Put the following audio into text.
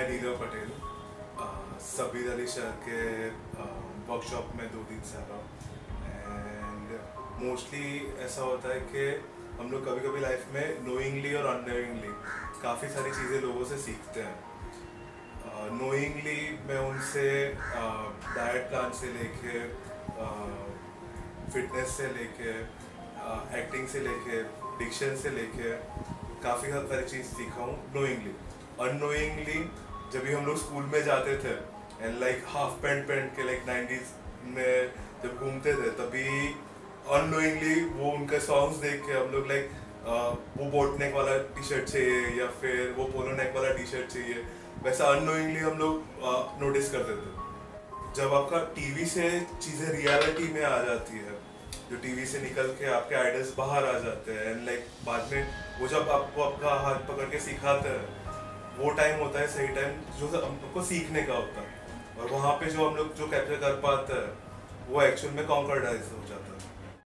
मैं नीरव पटेल सबीर अली सर के वर्कशॉप में 2 दिन से आ रहा हूँ। एंड मोस्टली ऐसा होता है कि हम लोग कभी कभी लाइफ में नोइंगली और अननोइंगली काफ़ी सारी चीज़ें लोगों से सीखते हैं। नोइंगली मैं उनसे डाइट प्लान से लेके फिटनेस से लेके एक्टिंग से लेके डिक्शन से लेके काफ़ी हद सारी चीज़ सीखा हूँ नोइंगली। अननोइंगली जब भी हम लोग स्कूल में जाते थे एंड लाइक हाफ पैंट पहन के लाइक 90s में जब घूमते थे तभी अननोइंगली वो उनके सॉन्ग्स देख के हम लोग लाइक वो बोट नेक वाला टी शर्ट चाहिए या फिर वो पोलो नेक वाला टी शर्ट चाहिए, वैसा अननोइंगली हम लोग नोटिस करते थे। जब आपका टीवी से चीज़ें रियलिटी में आ जाती है, जो टीवी से निकल के आपके आइडियाज बाहर आ जाते हैं एंड लाइक बाद में वो जब आपको आपका हाथ पकड़ के सिखाते हैं, वो टाइम होता है सही टाइम जो हमको सीखने का होता है। और वहाँ पे जो हम लोग जो कैप्चर कर पाते हैं वो एक्चुअल में कॉन्कर्डाइज हो जाता है।